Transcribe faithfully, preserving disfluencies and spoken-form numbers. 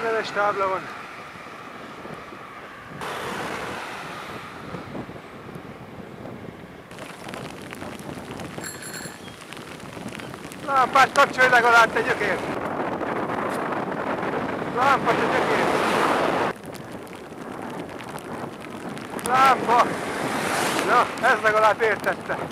Mindenes tábla van. Lámpát kapcsolj legalább, te gyökér! Lámpa, te gyökér! Lámpa! Na, ez legalább értette.